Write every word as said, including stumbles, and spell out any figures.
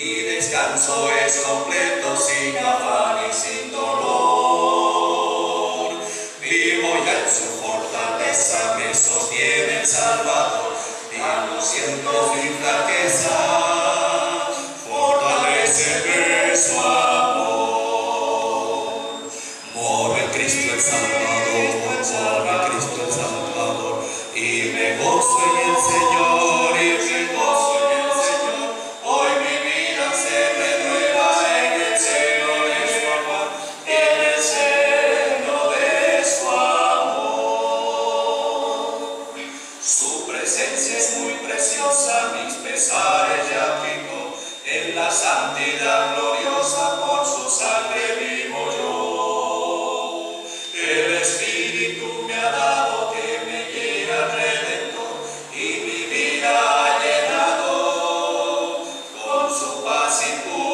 Mi descanso es completo, sin afán y sin dolor. Vivo ya en su fortaleza, me sostiene el Salvador. Anunciando mi flaqueza, fortaléceme su amor. Moro en Cristo el Salvador, moro en Cristo el Salvador, y me gozo en el Señor, y me gozo en el Señor. Hoy mi vida se renueva en el seno de su amor, en el seno de su amor. Su presencia es muy preciosa, mis pesares ya quitó, en la santidad gloriosa por su sangre vivo yo. El Espíritu me ha dado que me llena al Redentor y mi vida ha llenado con su paz y pura.